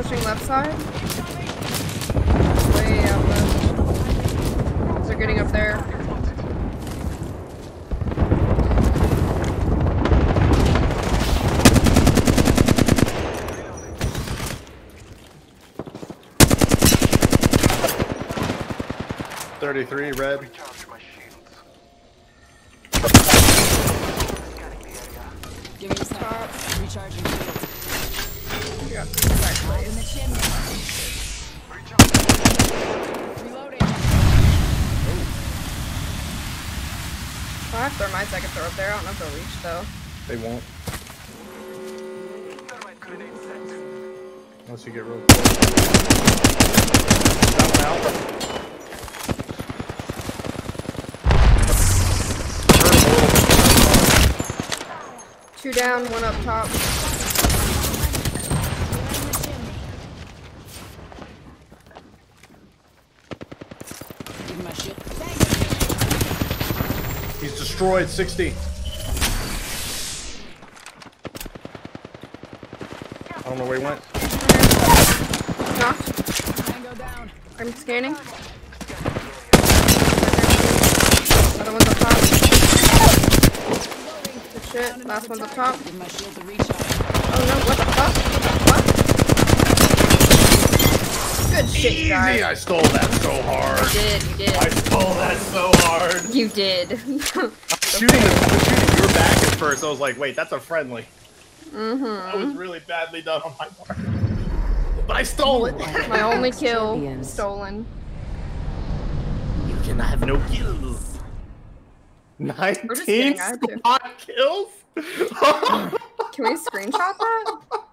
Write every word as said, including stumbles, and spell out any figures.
pushing left side. Way out left. They're getting up there. thirty-three red. Give me some top. Recharging shields. Yeah. Light in the chimney. Reloading. Well, I have thermites I can throw up there. I don't know if they'll reach though. They won't. Unless you get real close. That one out. Two down, one up top. Give me my shield. He's destroyed. sixty. I don't know where he went. Knocked. Tango down. I'm scanning. Other one's up top. Good shit. Last one's up top. Give my shield to recharge. Oh no, what the fuck? What the fuck? Good shit, Easy! guys. I stole that so hard. You did, you did. I stole that so hard. You did. Shooting, the, shooting your back at first, I was like, wait, that's a friendly. Mm-hmm. That was really badly done on my part. But I stole it. My only kill stolen. You can have no kills. We're just nineteen kidding, I had to. squad kills? Can we screenshot that?